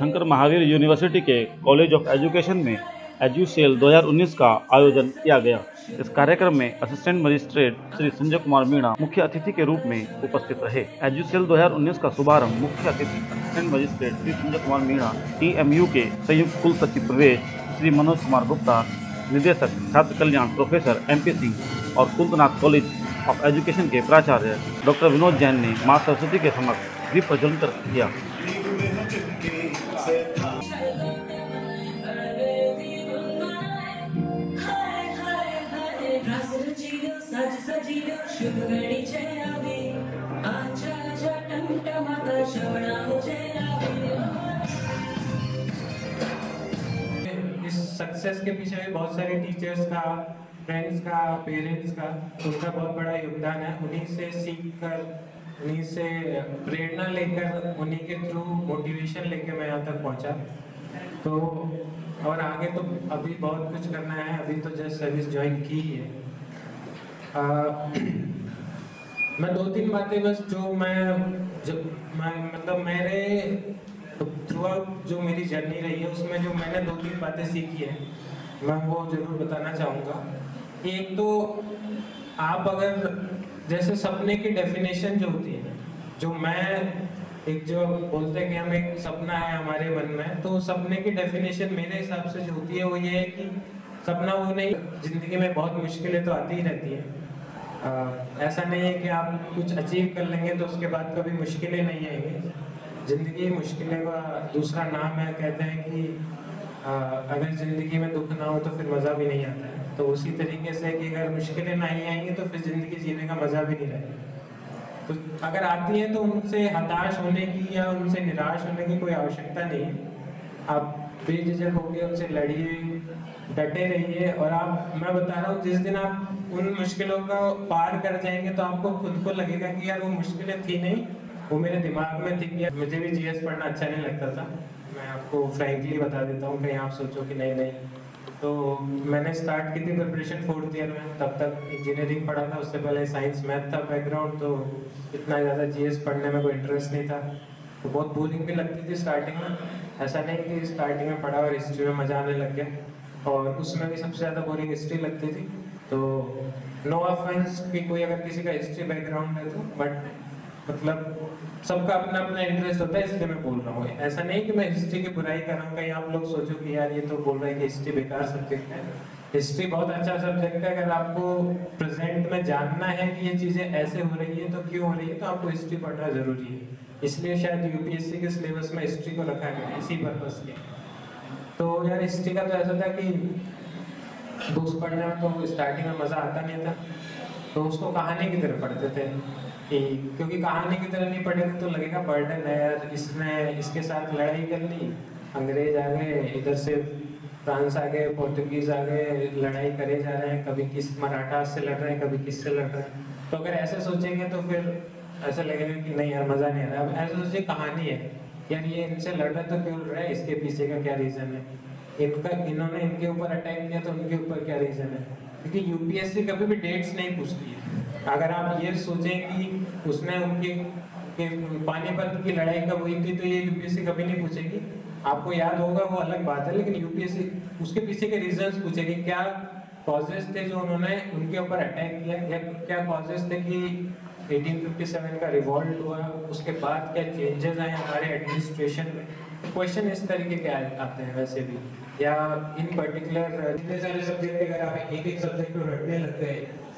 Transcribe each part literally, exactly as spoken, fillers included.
Shankar Mahaveer university के college of education में एजुसेल दो हज़ार उन्नीस का आयोजन किया गया। इस कार्यक्रम में असिस्टेंट मजिस्ट्रेट श्री संजय कुमार मीणा मुख्य अतिथि के रूप में उपस्थित रहे। एजुसेल दो हज़ार उन्नीस का शुभारंभ मुख्य अतिथि assistant magistrate Shri Sanjay Kumar Meena, TMU के संयुक्त कुल सचिव प्रवेश श्री मनोज कुमार गुप्ता, निदेशक छात्र कल्याण प्रोफेसर एमपी सिंह और कुलतनाथ कॉलेज ऑफ एजुकेशन के प्राचार्य डॉक्टर विनोद जैन ने मां सरस्वती के समक्ष दीप प्रज्वलन कर किया। इस सक्सेस के पीछे भी बहुत सारे टीचर्स का, फ्रेंड्स का, पेरेंट्स का, उनका बहुत बड़ा योगदान है। उन्हीं से सीख कर, उन्हीं से प्रेरणा लेकर, उन्हीं के थ्रू मोटिवेशन लेकर मैं यहाँ तक पहुँचा। तो और आगे तो अभी बहुत कुछ करना है। अभी तो जस्ट सर्विस ज्वाइन की है। आ, मैं दो तीन बातें बस जो मैं जब मैं मतलब मेरे थ्रू आउट जो मेरी जर्नी रही है उसमें जो मैंने दो तीन बातें सीखी है मैं वो जरूर बताना चाहूँगा। एक तो आप अगर जैसे सपने की डेफिनेशन जो होती है, जो मैं एक जो बोलते हैं कि हम एक सपना है हमारे मन में, तो सपने की डेफिनेशन मेरे हिसाब से जो होती है वो ये है कि सपना वो नहीं, जिंदगी में बहुत मुश्किलें तो आती ही रहती हैं। आ, ऐसा नहीं है कि आप कुछ अचीव कर लेंगे तो उसके बाद कभी मुश्किलें नहीं आएंगी। ज़िंदगी मुश्किलें का दूसरा नाम है। कहते हैं कि आ, अगर ज़िंदगी में दुख ना हो तो फिर मज़ा भी नहीं आता है। तो उसी तरीके से कि अगर मुश्किलें नहीं आएंगी तो फिर ज़िंदगी जीने का मज़ा भी नहीं रहेगा। तो अगर आती है तो उनसे हताश होने की या उनसे निराश होने की कोई आवश्यकता नहीं है। आप बेझिझक होकर उनसे लड़िए, डटे रहिए। और आप, मैं बता रहा हूँ, जिस दिन आप उन मुश्किलों का पार कर जाएंगे तो आपको खुद को लगेगा कि यार वो मुश्किलें थी नहीं, वो मेरे दिमाग में थी। यार मुझे भी जीएस पढ़ना अच्छा नहीं लगता था, मैं आपको फ्रैंकली बता देता हूँ, कहीं आप सोचो कि नहीं नहीं। तो मैंने स्टार्ट की थी प्रिपरेशन फोर्थ ईयर में, तब तक इंजीनियरिंग पढ़ा था, उससे पहले साइंस मैथ था बैकग्राउंड, तो इतना ज़्यादा जीएस पढ़ने में कोई इंटरेस्ट नहीं था। तो बहुत बोरिंग भी लगती थी स्टार्टिंग में। ऐसा नहीं कि स्टार्टिंग में पढ़ा और हिस्ट्री में मज़ा आने लग गया, और उसमें भी सबसे ज़्यादा बोरिंग हिस्ट्री लगती थी। तो नो ऑफेंस कि कोई अगर किसी का हिस्ट्री बैकग्राउंड है तो, बट मतलब सबका अपना अपना इंटरेस्ट होता है, इसलिए मैं बोल रहा हूँ। ऐसा नहीं कि मैं हिस्ट्री की बुराई कर रहा हूँ, कहीं आप लोग सोचो कि यार ये तो बोल रहा है कि हिस्ट्री बेकार सब्जेक्ट है। हिस्ट्री बहुत अच्छा सब्जेक्ट है। अगर आपको प्रेजेंट में जानना है कि ये चीज़ें ऐसे हो रही है तो क्यों हो रही है, तो आपको हिस्ट्री पढ़ना ज़रूरी है। इसलिए शायद यूपीएससी के सिलेबस में हिस्ट्री को रखा गया इसी पर्पस के। तो यार हिस्ट्री का तो ऐसा था कि बुक्स पढ़ने में तो स्टार्टिंग में मज़ा आता नहीं था, तो उसको कहानी की तरह पढ़ते थे कि, क्योंकि कहानी की तरह नहीं पढ़ेंगे तो लगेगा बर्डन है यार, इसने इसके साथ लड़ाई कर ली, अंग्रेज आ गए, इधर से फ्रांस आ गए, पोर्तुगीज आ गए, लड़ाई करे जा रहे हैं, कभी किस मराठा से लड़ रहे हैं, कभी किससे लड़ रहे हैं। तो अगर ऐसे सोचेंगे तो फिर ऐसा लगेगा कि नहीं यार मज़ा नहीं आ रहा। अब ऐसे सोचिए कहानी है यार, ये इनसे लड़ रहे तो क्यों लड़ रहा है, इसके पीछे का क्या रीज़न है, इनका इन्होंने इनके ऊपर अटैक किया तो उनके ऊपर क्या रीज़न है। क्योंकि यूपीएससी कभी भी डेट्स नहीं पूछती है। अगर आप ये सोचें कि उसने उनकी कि पानीपत की लड़ाई कब हुई थी तो ये यूपीएससी कभी नहीं पूछेगी। आपको याद होगा वो अलग बात है, लेकिन यूपीएससी उसके पीछे के रीजंस पूछेगी। क्या कॉजेस थे जो उन्होंने उनके ऊपर अटैक किया, या क्या कॉजेस थे कि अठारह सौ सत्तावन का रिवॉल्ट हुआ, उसके बाद क्या चेंजेस आए हमारे एडमिनिस्ट्रेशन में। क्वेश्चन इस तरीके के आते हैं वैसे भी। या इन पर्टिकुलर इतने सारे सब्जेक्ट अगर आप एक एक सब्जेक्ट को रटने लग गए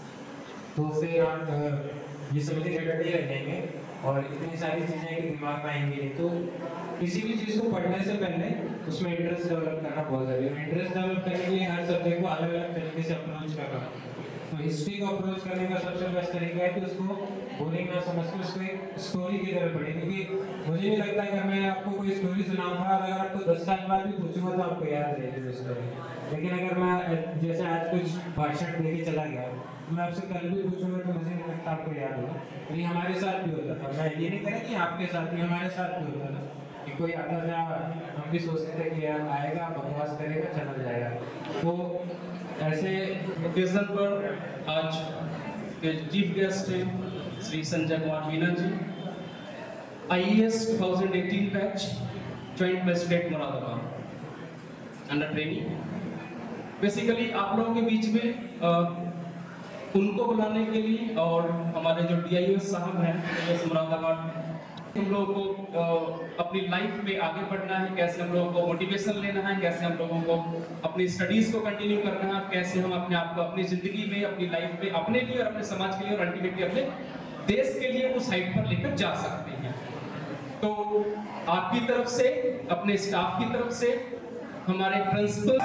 तो फिर आप ये समझिए रटने लग जाएंगे और इतनी सारी चीज़ें कि दिमाग में आएंगी नहीं। तो किसी भी चीज़ को पढ़ने से पहले उसमें इंटरेस्ट डेवलप करना बहुत ज़रूरी है। इंटरेस्ट डेवलप करने के लिए हर सब्जेक्ट को अलग अलग तरीके से अप्रोच करना। तो हिस्ट्री को अप्रोच करने का सबसे बेस्ट तरीका है कि उसको बोरिंग ना समझ के उसको एक स्टोरी की तरह पढ़ें। क्योंकि मुझे नहीं लगता अगर मैं आपको कोई स्टोरी सुनाऊंगा और अगर आपको दस साल बाद भी पूछूंगा तो आपको याद रहेगी वो स्टोरी। लेकिन अगर मैं जैसे आज कुछ भाषण दे के चला गया तो मैं आपसे कल भी पूछूंगा तो मुझे नहीं लगता आपको याद होगा। तो ये हमारे साथ भी होता था। मैं ये नहीं कह रहा कि आपके साथ भी, हमारे साथ भी होता था कि कोई आता था, हम भी सोचते थे कि यार आएगा, बकवास करेगा, चला जाएगा। तो ऐसे ओकेजन पर आज के चीफ गेस्ट हैं Shri Sanjay Kumar Meena ji, I A S दो हज़ार अठारह बैच, joint magistrate Moradabad under training. Basically आप लोगों के बीच में आ, उनको बुलाने के लिए और हमारे जो डी आई एस साहब हैं मुरादाबाद, हम लोगों को आ, अपनी लाइफ में आगे बढ़ना है, कैसे हम लोगों को मोटिवेशन लेना है, कैसे हम लोगों को अपनी स्टडीज को कंटिन्यू करना है, कैसे हम अपने आप को अपनी जिंदगी में, अपनी लाइफ में, अपने लिए और अपने समाज के लिए और अल्टीमेटली अपने देश के लिए उस हाइट पर लेकर जा सकते हैं। तो आपकी तरफ से, अपने स्टाफ की तरफ से, हमारे प्रिंसिपल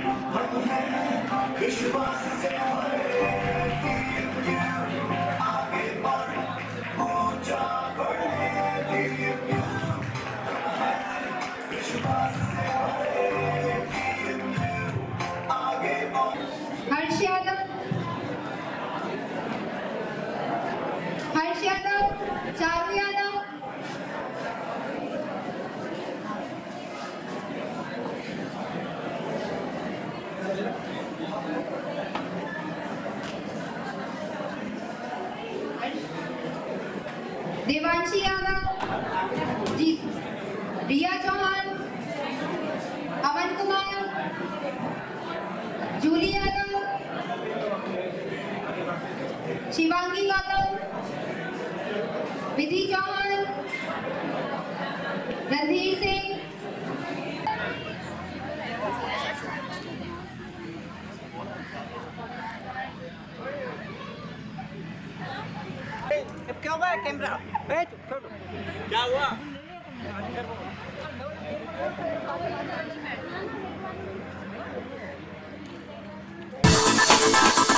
हर्ष यादव, हर्ष यादव, चारू यादव, देवांशी यादव, जी रिया चौहान, अवन कुमार, जूली यादव, शिवांगी गौतम, विधि चौहान, रणधीर सिंह, क्या हुआ कैमरा? क्या हुआ?